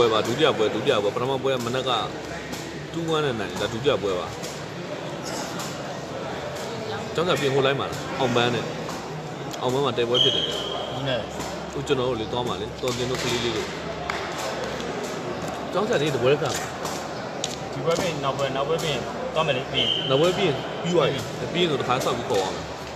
ပွဲပါဒုတိယပွဲပထမပွဲမနက်က2-1နဲ့နိုင်ဒါဒုတိယပွဲပါကျောင်းစာပြင်ဟိုလိုက်မှာအောင်ပန်းနဲ့အောင်ပန်းမှာတဲပွဲဖြစ်တယ်နဲ့ဦးကျွန်တော်တို့လေသွားမှာလေတော်တင်တို့ကလေးလေးတို့ကျောင်းစာလေးတပွဲကဒီပွဲပြင်နောက်ပွဲပြင်သွားမယ်လေပြင်နောက်ပွဲပြင်ပြီးသွားပြီပြီးရင်တော့တစ်ခါဆောက်ပြီးခေါ်အောင်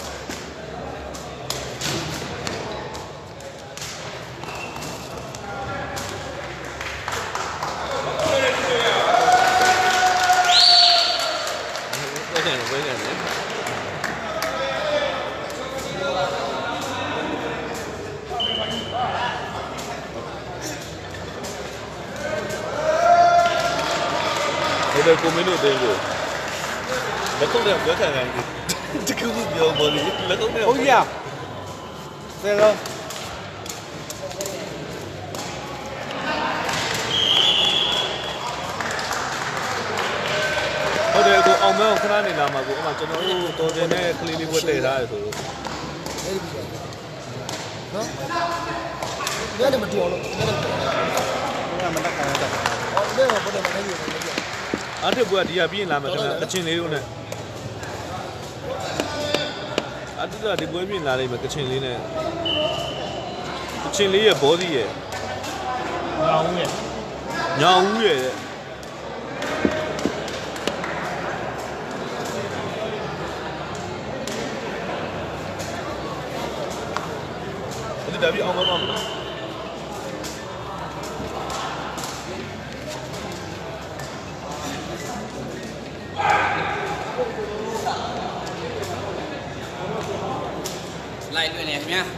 对，国民都对过。那空调不要看看，这个不要玻璃，那空调。 哦呀，对了。 ဟုတ်တယ်ကိုအောင်မန်းကိုခဏနေလာမှာကိုအမကျွန်တော်တို့တော်တင်တဲ့ကလေးလေးဘွက်တည်ထားရဆိုလို့အဲ့ဒီနော်ညနေမတူအောင်လို့ညနေမတက်ခိုင်းတာအော်ဒါကဘယ်မှာနေရလဲအားတစ်ပွဲကဒီကပြီးရင်လာမယ်ခင်ဗျကချင်လေးတို့နဲ့အားတစ်ကဒီပွဲပြီးရင်လာလိမ့်မယ်ကချင်လေးနဲ့ကချင်လေးရဲ့ဘောစီရဲ့ညောင်ဦးရဲ့ဒါပြီးအောင်မမမလားလိုက်လွင်နေခင်ဗျာ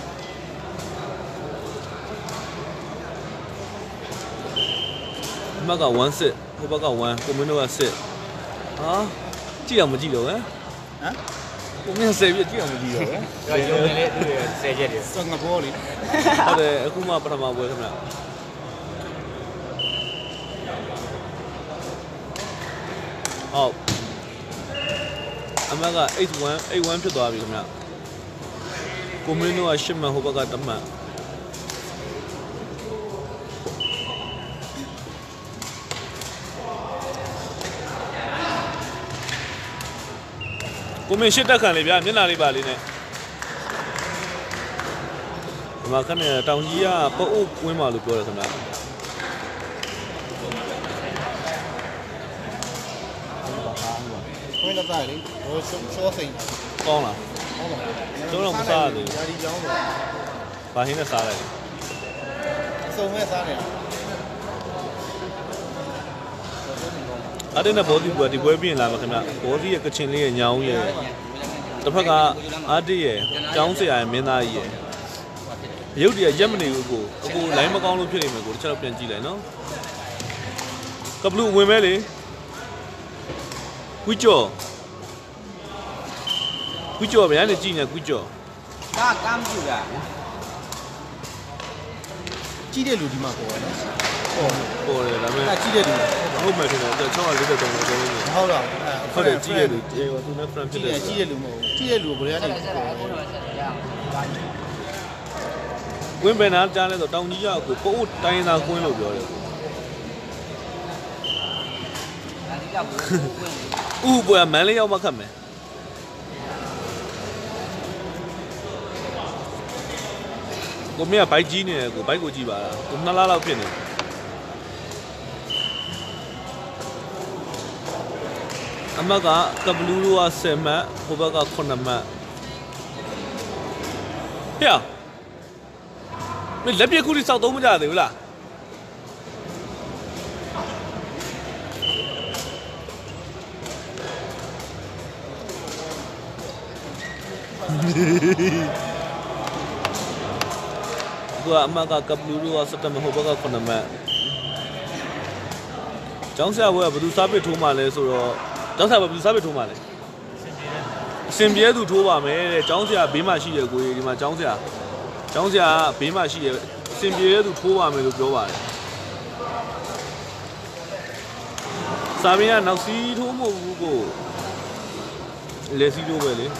အမက1စစ်ဟိုဘက်က1ကိုမင်းတို့ကစစ်ဟာကြည့်အောင်မကြည့်တော့ဟမ်ကိုမင်းဆယ်ပြကြည့်အောင်မကြည့်တော့ဟမ်ရုံနေလေသူရဲ့ဆယ်ချက်တွေစငဘောလေဟုတ်တယ်အခုမှပထမပွဲခင်ဗျဟုတ်အမက81ဖြစ်သွားပြီခင်ဗျကိုမင်းတို့က10မှန်ဟိုဘက်က1မှန်ကိုမင်းရှစ်တက်ခံလေဗျာမျက်နှာလေးပါလေးနဲ့ဒီမှာခနဲ့တောင်ကြီးကပုတ်အုပ်ကွင်းပါလို့ပြောတယ်ခင်ဗျာခွင့်လက်သားလေဟိုရှောစိန်ကောင်းလားဟုတ်ပါဘူးကျွန်တော်မစားသေးဘူးဓာဒီကြောင်းတော့ဘာဟင်းနဲ့စားလိုက်အစုံမဲ့စားနေတာအဲ့ဒီနဲ့ဘောဒီပွဲဒီပွဲပြင်လာမှာခင်ဗျဘောဒီရဲ့ကချင်လေးရဲ့ညောင်းရဲ့တစ်ဖက်ကအာတိရဲ့ကျောင်းဆရာရဲ့မင်းသားကြီးရဲ့ရုပ်တရက်ရက်မနေဘူးကိုအကိုလိုင်းမကောင်းလို့ဖြစ်နေမယ်ကိုတစ်ချက်တော့ပြန်ကြည့်လိုက်နော်ကပလူဝင်မဲလေကွီကျော်ဗျာနဲ့ကြည့်နေကွီကျော်ဒါကမ်းပြူတာကြီးတဲ့လူဒီမှာပေါ်တယ်ပေါ်တယ်ဒါပေမဲ့ကြီးတဲ့လူဟုတ်မယ်ထင်တယ်643တော့နေတယ်ဟုတ်လားဟုတ်တယ်ကြီးတဲ့လူသူနဲ့ friend ဖြစ်တယ်ကြီးတဲ့လူမဟုတ်ကြီးတဲ့လူဘယ်ကနေဝင်းပင်နာကြားလဲဆိုတောင်ကြီးရောက်ကိုပုတ်တိုင်းသားကွင်းလို့ပြောတယ်ဥပွဲမန်းလေးရောက်မှခတ်မယ်ကိုမင်းကဘိုက်ကြီးနေတယ်ကိုဘိုက်ကိုကြည့်ပါလားကို2လလောက်ဖြစ်နေအမကကဘလူးတို့က10မှတ်ဟိုဘက်က9မှတ်ဟဲ့မင်းလက်ပြခုတိစောက်သုံးမကြသေးဘူးလားကိုကအမကကဘလူးတို့က17မှတ်ဟိုဘက်က9မှတ်ကျောင်းဆရာဘွဲကဘယ်သူစားပစ်ထိုးမှလဲဆိုတော့ကျောင်းဆရာဘယ်သူစားပစ်ထိုးမှလဲအစင်ပြဲသူထိုးပါမယ်တဲ့ကျောင်းဆရာဘေးမှာရှိတယ်ကိုကြီးဒီမှာကျောင်းဆရာဘေးမှာရှိတယ်အစင်ပြဲသူထိုးပါမယ်လို့ပြောပါတယ်စာမင်းကနောက်စီးထိုးမဟုတ်ဘူးကိုလက်စီးထိုးပဲလေ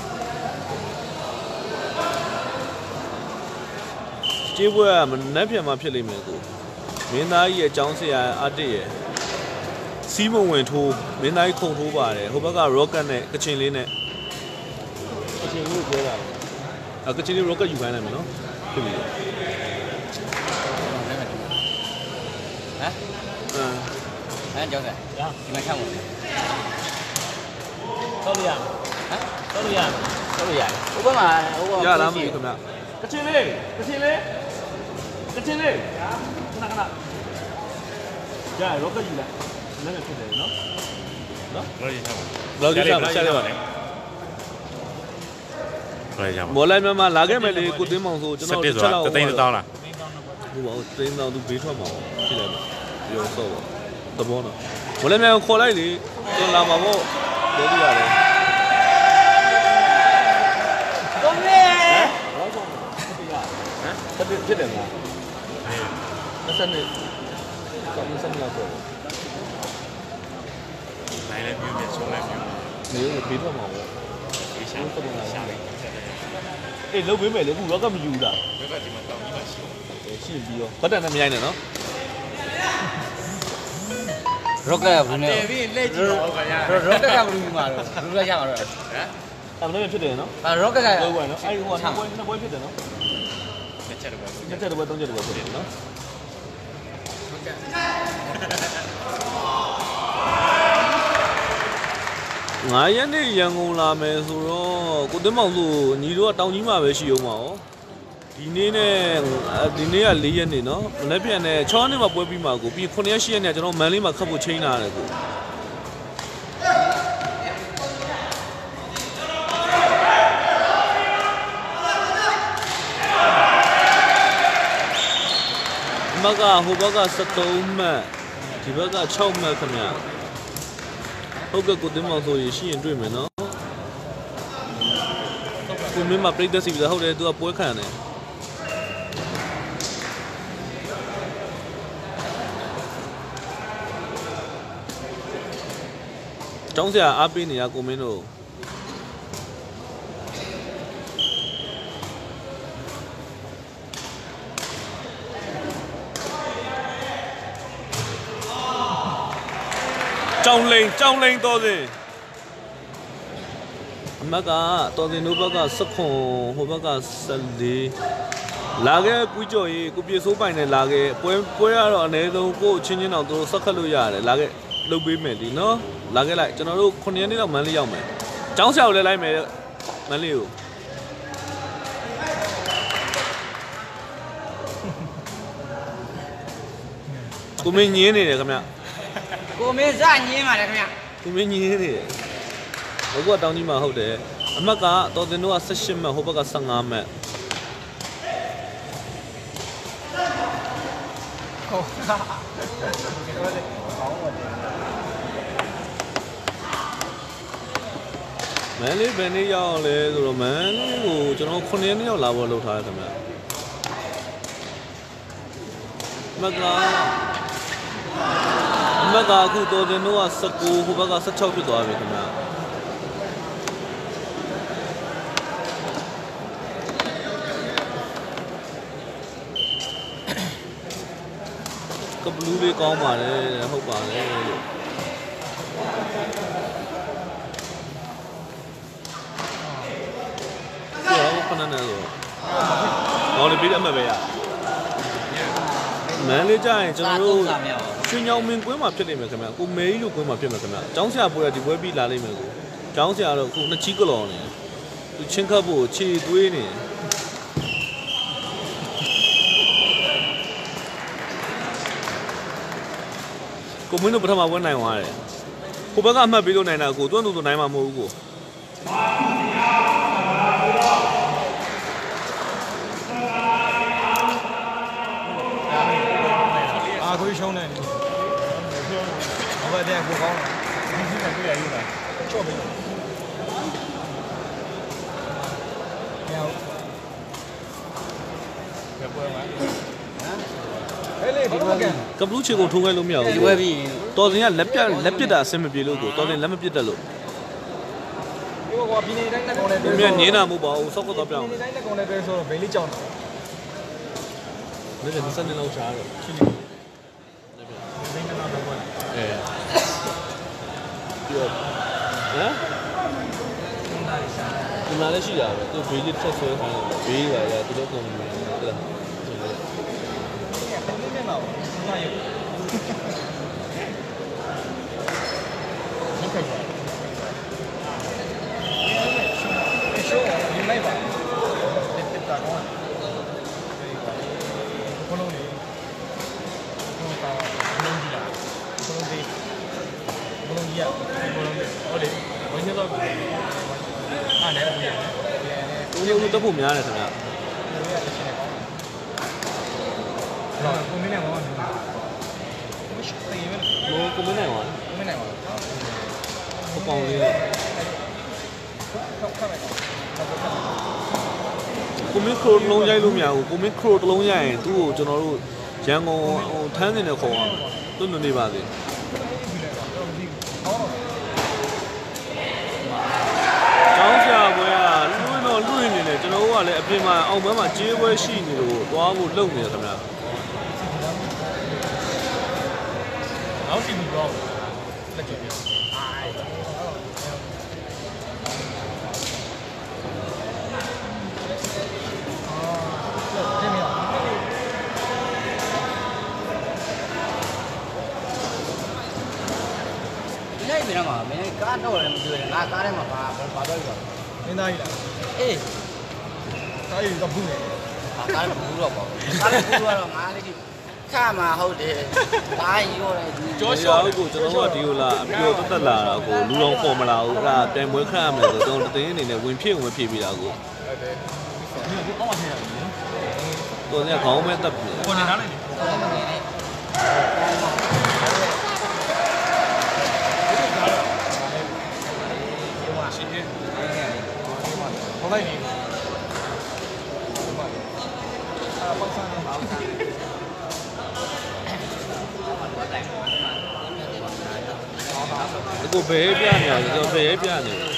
ကျေးပွဲကမနှက်ပြန်မှဖြစ်လိမ့်မယ်ကိုမင်းသားကြီးရဲ့ကျောင်းဆရာအတစ်ရဲ့စီးမဝင်ထိုးမင်းသားကြီးခုံထိုးပါတယ်ဟိုဘက်က rocket နဲ့ကချင်လေးနဲ့ကချင်လေးကိုပြောတာကချင်လေး rocket ယူခိုင်းလိုက်မယ်နော်ဖြစ်ပြီကြောက်တယ်ဒီမှာချောင်းဝင်ဆောက်လို့ရဆောက်လို့ရဆောက်လို့ရတယ်ဥပမာရလားမသိခင်ဗျကချင်လေးခဏရ rocket ယူလိုက်လည်းဖြစ်တယ်နော်လောကြီးဆက်ပါမော်လိုက်မမလာခဲ့မယ်လေကိုသိန်းမောင်ဆိုကျွန်တော်ချက်လောက်သိန်းတောင်းလားဟုတ်ပါဘူးသိန်းတောင်းသူဘေးထွက်မှာဖြစ်လိုက်မှာရောစောသဘောနော်မော်လိုက်မြန်ခေါ်လိုက်လေကျွန်တော်လာမှာပေါ့ပြောပြရတယ်ကိုမေဖြစ်တယ်မလား20နှစ်30လောက်ပေါ့နိုင်လည်းမျိုးနဲ့ဆုံးလည်းမျိုးနေရောဘေးထွက်မှာပေါ့အေးရှာလိုက်အေးလုံးပေးမယ်လေအခုရောကမယူတာရောကဒီမှာတောင်းကြီးမှရှိတယ်ရှိပြီးရောဘတ်တန်နဲ့မရိုက်နဲ့နော်ရော့ကတ်ဘူးနဲ့ပြီးလက်ကြည့်တော့ဗျာရော့ကတ်ကဘူးမှာတော့ဘူးလက်ရမှာတော့ဟမ်အဲ့လိုဖြစ်တယ်နော်ရော့ကတ်ကလုံးဝနော်အဲ့ဒီဟိုနှစ်ပွဲဖြစ်တယ်နော်နှစ်ချက်တစ်ပွဲသုံးချက်တစ်ပွဲဖြစ်တယ်နော်9 ရက်နေ့ရန်ကုန်လာမယ်ဆိုတော့ကိုသိန်းမောင်ဆိုညီတို့ကတောင်ကြီးမှာပဲရှိအောင်ပါဩဒီနေ့နဲ့ဒီနေ့က4 ရက်နေ့နော်မနေ့ပြန်နဲ့6 ရက်နေ့မှာပွဲပြီးမှာကိုပြီး9 ရက်10 ရက်နေ့ကျွန်တော်မန်လေးမှာခတ်ဖို့ချိန်လာတယ်ကိုမကဟိုဘက်က73မှတ်ဒီဘက်က6မှတ်ခင်ဗျဟုတ်ကဲ့ကိုသိန်းမောင်ဆိုရင်ရှိရင်တွေ့မယ်နော်ကိုမင်းမပြိတ္တစီပြီးဟုတ်တယ်သူကပွဲခံတယ်ကျောင်းဆရာအားပေးနေရကိုမင်းတို့ကြောင်လိန်တော်စင်အမကတော်စင်တို့ဘက်ကစခွန်ဟိုဘက်က14လာခဲ့ကွီးကြော်ရေးကိုပြေစိုးပိုင်နဲ့လာခဲ့ပွဲရတော့အနည်းဆုံးကိုချင်းချင်းတော့သူတို့ဆက်ခတ်လို့ရတယ်လာခဲ့လုတ်ပေးမယ်ဒီနော်လာခဲ့လိုက်ကျွန်တော်တို့9 ရက်နေ့တော့မန်းလေးရောက်မယ်ကျောင်းဆရာကိုလည်းလိုက်မယ်မန်းလေးကိုမင်းညင်းနေတယ်ခင်ဗျကိုမင်းစညင်းပါတယ်ခင်ဗျကိုမင်းညင်းနေတယ်ဘုကတောင်းကြီးမှာဟုတ်တယ်အမတ်ကတော်တင်တို့က18မှတ်ဟိုဘက်က15မှတ်ဟုတ်မန်လေးဘယ်နေ့ရောက်လဲဆိုတော့မန်လေးကိုကျွန်တော်9 ရက်နေ့ရောက်လာဖို့လုပ်ထားတယ်ခင်ဗျမကအခုတော်တင်တို့က19ဟိုဘက်က16ဖြစ်သွားပြီခင်ဗျကဘလူးလေးကောင်းပါတယ်ဟုတ်ပါတယ်လို့ခဏနဲ့ဆိုဟောလေပြီးအမှတ်ပဲရမန်လေးကြရင်ကျွန်တော်တို့ရွှေညောင်မင်းကွင်းမှာဖြစ်နေမယ်ခင်ဗျကိုမဲကြီးလိုကွင်းမှာဖြစ်မယ်ခင်ဗျကျောင်းဆရာပွဲဒီပွဲပြီးလာလိမ့်မယ်ကိုကျောင်းဆရာတော့ခုနှစ်ချီကလော်နေသူချင်းခတ်ဖို့ခြေသွေးနေကိုမင်းတို့ပထမပွဲနိုင်သွားတယ်ကိုဘက်ကအမှတ်ပေးလို့နိုင်တာကိုသူ့သူနိုင်မှာမဟုတ်ဘူးကိုကိုရှုံးတယ်ဟုတ်ပါတယ်ကိုကောင်းတယ်ဒီစီကတွေ့ရည်လားချော့ပြီရောက်ပွဲမှာဟမ်ဟဲ့လေဘာလို့ကန်ကပလူးချေကိုထိုးခိုင်းလို့မရဘူးဒီပွဲပြီးတော်စင်ကလက်ပြစ်တာအဆင်မပြေလို့ကိုတော်စင်လက်မပြစ်တတ်လို့ဒီကွာပြည်နေတိုင်းတက်ကောင်လည်းပဲမြင်ညင်းတာမဟုတ်ပါဘူးစောက်ကတော့ပြောင်းပြည်နေတိုင်းတက်ကောင်လည်းပဲဆိုတော့ဘယ်လေးကြောင်းလဲလည်း20နှစ်လောက်ရှားတော့ဒီမှာလည်းရှိတာပဲသူဘေးလေးတစ်ချက်ဆွဲခိုင်းတယ်ဘေးပါရသူတို့ကုန်နေတယ်ဟုတ်လားဦးတက်ဖို့များတယ်ခင်ဗျာကိုမင်းနိုင်ပါကိုမင်းနိုင်ပါကိုပေါင်းလေးကိုမင်းခရိုလုံးရိုက်လို့မရဘူးကိုမင်းခရိုတလုံးရိုက်ရင်သူ့ကိုကျွန်တော်တို့ရန်ကုန်ဟိုထမ်းနေတယ်ခေါ်အောင်သူ့နေပါသေးကျောင်းဆရာဘွဲကလွှင့်နေတယ်ကျွန်တော်တို့ကလည်းအပြင်မှာအောင်ဘက်မှာကြေးပွဲရှိနေလို့သွားဖို့လုပ်နေတယ်ခင်ဗျာနောက်စီပြီးတော့လက်ကျပြနေပြီတော့မင်းကားတော့လည်းမတွေ့နဲ့ငါကားထဲမှာပါတော့ပြီမင်းသားကြီးလားအေးကားကြီးကဘူးနေကားလည်းဘူးတော့ပါကားလည်းဘူးတော့ငါလေးခါမှာဟုတ်တယ်ဒါရောတယ်ကြောရှော့ကိုကျွန်တော်တို့ကဒီလိုလားအပြိုတက်လာတာကိုလူတော်ပေါ်မလာဘူးအဲ့ဒါတိုင်ပွဲခန့်ရမယ်ဆိုတော့တတင်းအနေနဲ့ဝင်ဖြစ်ပြီးတာကိုဟုတ်တယ်ဒီအောက်မှာထည့်ရတယ်တော်နေခေါင်းမဲတက်ပြီကိုနေထားလိုက်好嘞，你。 ကိုဘယ်ပြနေလဲကျွန်တော်ဘယ်ပြနေလဲ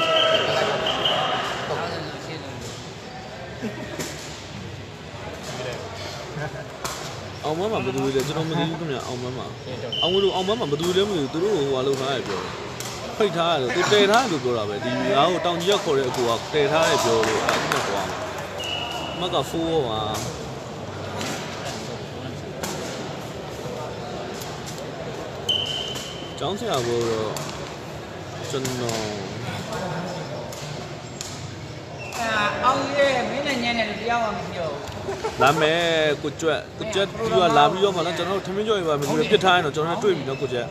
အောင်မမဘယ်သူလဲကျွန်တော်မသိဘူးခင်ဗျအောင်မမအောင်မလို့အောင်မမဘယ်သူလဲမသိဘူးသူတို့ဟိုဟာလောက်ထားရပြောဖိတ်ထားရတယ်သူတည်ထားတယ်လို့ပြောတာပဲဒီငါ့ကိုတောင်ကြီးရောက်ခေါ်တဲ့အကူကတည်ထားတယ်ပြောလို့အဲ့ဒါကွာမကဖိုးပါကျောင်းဆရာကတော့ကျွန်တော်အောင်ရဲ့မင်းနဲ့ညနေတရားမှမပြောလာမယ်ကိုကျွတ်သူကလာပြီးတော့မှတော့ကျွန်တော်တို့ထမင်းကြော်ရပါမယ်သူပြစ်ထားရင်တော့ကျွန်တော်တို့တွေ့ပြီနော်ကိုကျွတ်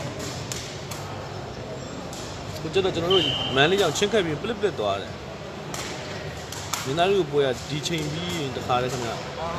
တော့ကျွန်တော်တို့မန်လေးကြောင့်ချင်းခက်ပြီးပလစ်သွားတယ်မင်းသားတို့ပွဲကဒီချိန်ပြီးရင်တခါလဲခင်ဗျာ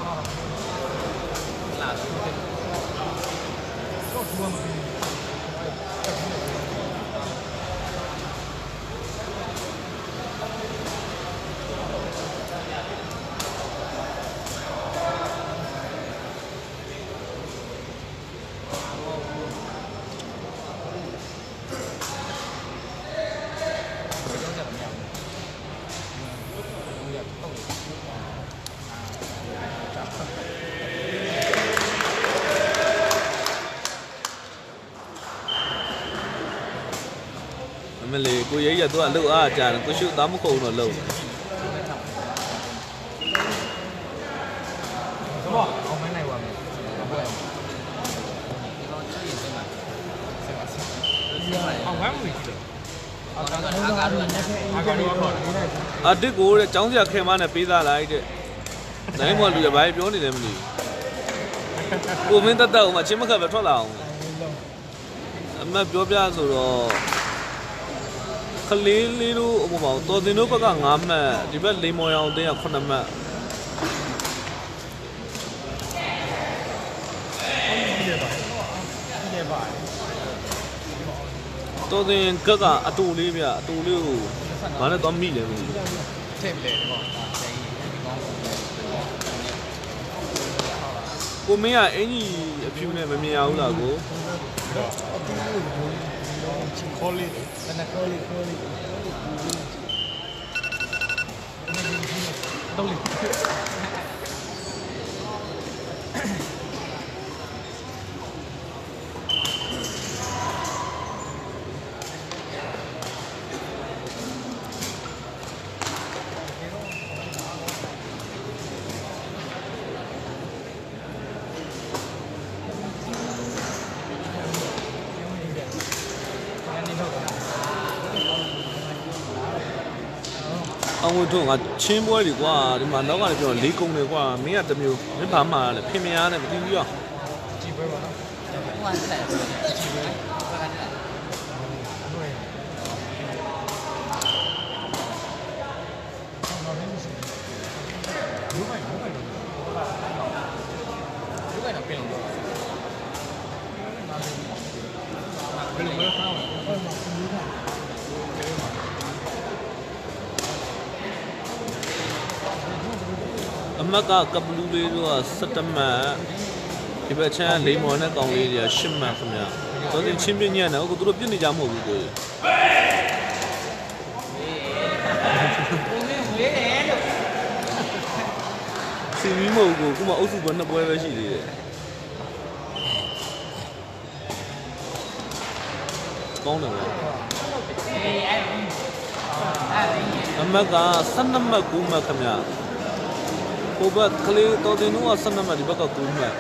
မလေးကိုရဲရတော့အလုပ်အားကြတယ်ကိုရှုသားမခုံတော့လုပ်တော့အောင်မနိုင်ပါဘူးအောင်ဝမ်းမွေကြည့်အတစ်ကိုတဲ့ចောင်းစရာခင်မနဲ့ပေးသားလိုက်တဲ့နိုင်မော်လူရဘာပြောနေလဲမသိဘူးကိုမင်းတက်တက်အောင်မချင်းမခက်ပဲထွက်လာအောင်အမပြောပြဆိုတော့ကလေးလေးတို့ဟိုပေါ့တော်တင်တို့ဘက်က9မှတ်ဒီဘက်လိမ္မော်ရောင်တင်းက9မှတ်တော်တင်ကကအတူလေးဗျအတူလေးကိုငါနဲ့တော့မိတယ်မသိဘူးထည့်ပြီလေဒီပေါ့ကိုမင်းကအင်ကြီးအဖြူနဲ့မမြင်အောင်လားကိုခေါ်လေးခေါ်လေးတော့လေအောင်ဝင်တို့ငါချင်းပွဲတွေကွာဒီမှာနောက်ကလည်းပြောလေးကုန်းတွေကွာမင်းကတမျိုးမင်းဘာမှလည်းဖင်မရနဲ့မသိဘူးရောကြည့်ပွဲပါနော်ဟိုကဆက်ကြည့်ပဲအမက်ကကပလူလေးတို့က17မှတ်ဒီဘက်ချမ်းလိမ္မော်နဲ့ကောင်းလေးတွေက10မှတ်ခင်ဗျာတော်တင်ချင်းပြညံ့တယ်ဟုတ်ကသူတို့ပြစ်နေကြမဟုတ်ဘူးကိုစီမီမဟုတ်ကိုခုမှအုပ်စုက2ပွဲပဲရှိသေးတယ်ကောင်းတယ်ဗျာအမက်က12မှတ်9မှတ်ခင်ဗျာဟိုဘက်ကလေးတော်တင်တို့က12မှတ်ဒီဘက်က9မှတ်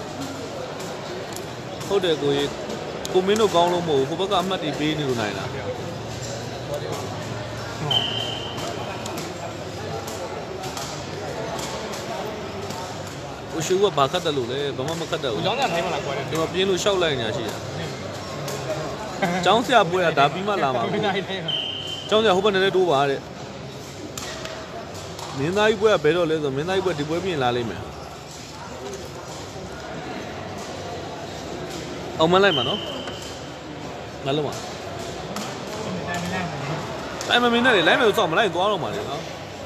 ဟုတ်တယ်ကိုကြီးကိုမင်းတို့ကောင်းလို့မဟုတ်ဘူးဟိုဘက်ကအမှတ်တွေပေးနေလို့နိုင်လားကိုရှိုးကဘာခတ်တယ်လို့လဲဘာမှမခတ်တယ်ဘူးကျောင်းသားထိုင်းမလားကွာတယ်ဒီမှာပြင်းလို့ရှောက်လိုက်ညာရှိတာကျောင်းဆရာပွဲကဒါပြီးမှလာမှာဘယ်နိုင်ထိုင်းကျောင်းဆရာဟိုဘက်နဲ့တိုးပါတဲ့မင်းသားကြီးပွဲကဘယ်တော့လဲဆိုမင်းသားကြီးပွဲဒီပွဲပြင်လာလိမ့်မယ်အောင်မလိုက်မှာနော်ငါလုံးပါတိုင်းမမင်းနဲ့လိုက်မယ်ဆိုတော့မလိုက်သွားတော့မှာလေနော်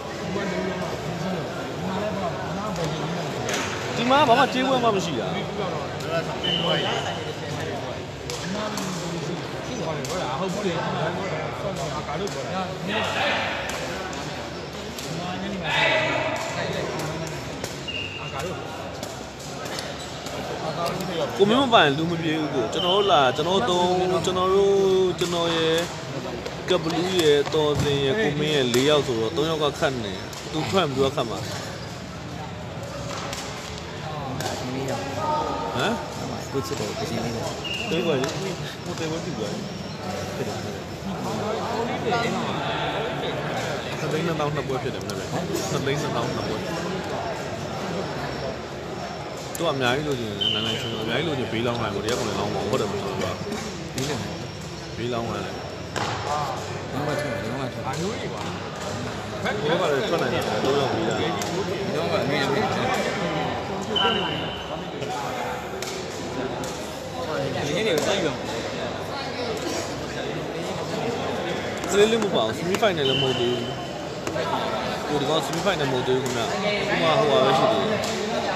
ဒီမှာဘာမှကြေးပွဲမှမရှိတာဟုတ်ဘူးလေကာလို့ပြောတာကိုမင်းမပိုင်လူမပြေဘူးကိုကျွန်တော်တို့လာကျွန်တော်ရဲ့ကပလူးရဲ့တော်စင်ရဲ့ကိုမင်းရဲ့4ယောက်ဆိုတော့3ယောက်ကခတ်နေသူထွက်ပြီးတော့ခတ်မှာဟမ်ကိုချစ်တယ်ကိုချင်းလေးတယ်对过去，我对过去过去。他拎得到那波ဖြစ်တယ်မလဲ他拎得到那波သူကအများကြီးလို့ချင်းနိုင်နိုင်ချင်းအများကြီးလို့ချင်းဘေးလောင်းနိုင်ကိုတရက်ကောင်လည်းလောင်းပါဟုတ်တယ်မဟုတ်ဘူးဘေးလောင်းနိုင်လုံးဝထွက်လုံးဝထွက်အမျိုးကြီးကွာဘောကလည်းထွက်နိုင်တယ်တော့ရောက်ပြီးတာလုံးဝအမြင်နဲ့ဒီနေ့ကိုတိုက်ရုံစလေးလေးမပေါ့ semi final လည်းမဟုတ်သေးဘူးကိုဒီကောင် semi final မဟုတ်သေးဘူးခင်ဗျဟိုမှာဟိုပါပဲရှိသေးတယ်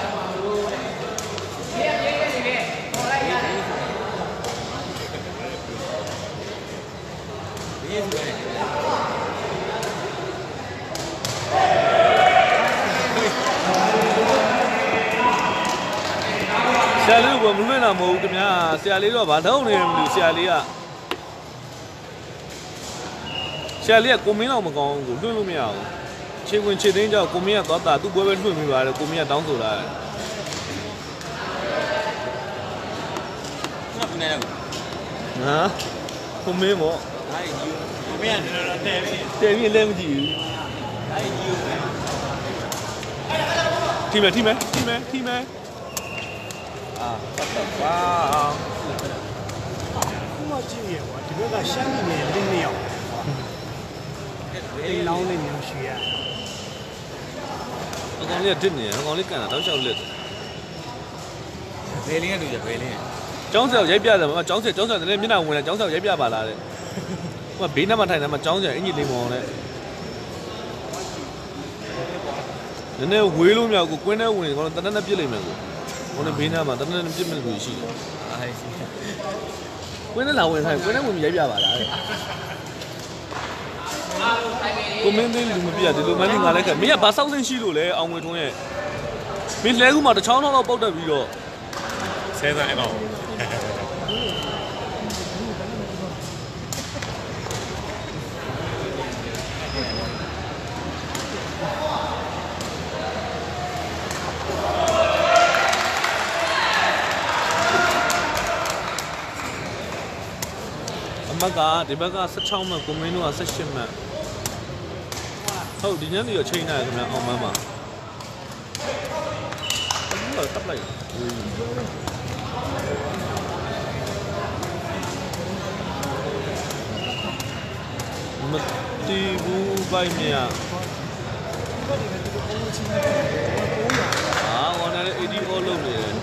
ဆရာလေးကမလွင့်တာမဟုတ်ဘူးခင်ဗျာဆရာလေးတော့ဘာထုံးနေမလို့ဆရာလေးကကိုမင်းတော့မကောင်းဘူးကိုလွှင့်လို့မရဘူးခြေဝင်ခြေသိမ်းကြောက်ကိုမင်းကသွားတာသူ့ပွဲပဲလွှင့်မိပါတယ်ကိုမင်းကတောင်းဆိုလာတယ်ငါပြနေတယ်ဟာကိုမင်းပေါ့အဲ့ဒီကိုမင်းကတော့တဲပြီတယ်ပြီးလည်းမကြည့်ဘူးအဲ့ဒီကိုထိမယ်အာဝါခုမှကြည့်ရကွာဒီဘက်ကရှမ်းပြည်နယ်လင်းနေအောင်အိမ်လောင်းလေးမျိုးရှိရအကောင်လေးကတစ်နေအကောင်လေးကန်တာတောက်လျှောက်လက်တယ်ဘယ်လင်းကတူကြဘယ်လင်းကျောင်းဆရာရိုက်ပြတယ်မကျောင်းဆရာလည်းမျက်နှာဝင်လာကျောင်းဆရာရိုက်ပြပါလားတဲ့ဟိုဘေးနားမှာထိုင်တယ်မှာကျောင်းဆရာအင်ကြီးလေးမောင်နဲ့နည်းနည်းဝေးလို့မရဘူးကွင်းထဲဝင်ကောင်တနက်နဲ့ပြစ်လိုက်မယ်ကိုဟိုနဲ့ဘေးနားမှာတနက်နဲ့ပြစ်မယ်လို့ရှိတယ်အဲ့ဒီကွင်းထဲလာဝင်ထိုင်ကွင်းထဲဝင်ရိုက်ပြပါလားတဲ့ကိုမင်းသေးလူမပြဒီလိုမှလည်းငါလည်းခက်မင်းကဘာစောက်စင်းရှိလို့လဲအောင်ငွေထွန်းရဲ့မင်းလဲခုမှတစ်ချောင်းတော့ပုတ်တက်ပြီးတော့ဆဲသားအဲ့ကောင်အမကဒီဘက်က16မှတ်ကိုမင်းတို့က18မှတ်ဟုတ်ဒီညနေရချိန်နေခင်ဗျာအောင်မန်းပါဟုတ်တပ်လိုက်မတီဘူးပိုင်မြာဟောလည်း80 all လုံးနေတယ်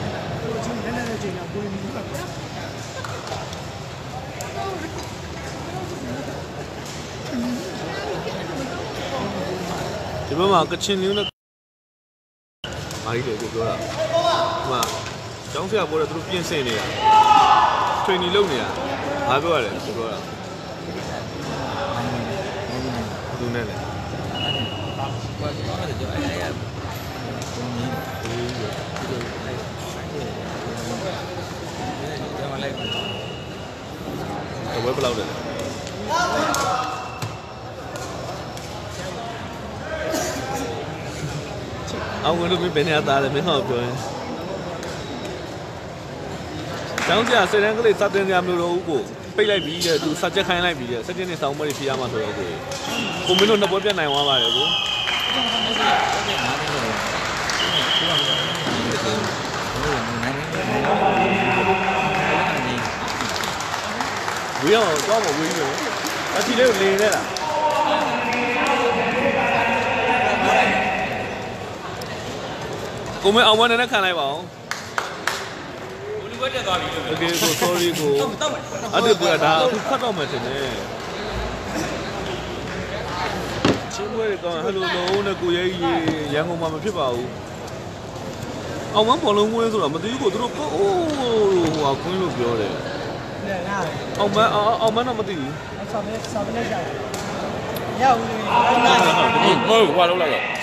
ဒီဘက်မှာကချင်မျိုးနဲ့မာကြီးလေကိုပြောတာဒီမှာကျောင်းဆရာပြောတယ်သူတို့ပြင်ဆင်နေတာ training လုပ်နေတာငါပြောရတယ်ကိုပြောတာသူနဲ့လေဝယ်ဘယ်လောက်လဲအောင်ဝင်လို့ဘယ်နေရာသားလဲမင်းဟောပြောရင်ကျောင်းဆရာစတဲ့ကလေးစတဲ့နေရာမျိုးတော့ဦးကိုပိတ်လိုက်ပြီးတဲ့သူစက်ချက်ခိုင်းလိုက်ပြီးတဲ့စက်ချက်နဲ့ဆောင်းမတွေဖြေရမှာဆိုတော့ကိုမင်းတို့နှစ်ပွဲပြတ်နိုင်သွားပါတယ်ကိုဝေးအောင်တော့မဝေးဘူးအချီလေးကိုလေနေတာကိုမင်းအောင်မနဲ့ခံလိုက်ပါအောင်လူကတက်သွားပြီโอเคကို sorry ကိုအဲ့ဒီပွဲဒါအခုခတ်တော့မှတင်တယ်ချင်းပွဲကောင်ဟယ်လိုလုံးနဲ့ကိုရဲကြီးရန်ကုန်မှာမဖြစ်ပါဘူးအောင်မဘောလုံးကွင်းဆိုတော့မသိဘူးကိုသူတို့ဟိုဟာကွင်းလို့ပြောတယ်အောင်မတော့မသိဘူးဆောင်းနေရရဦးလေဟုတ်ဟိုဟွာလောက်လိုက်တော့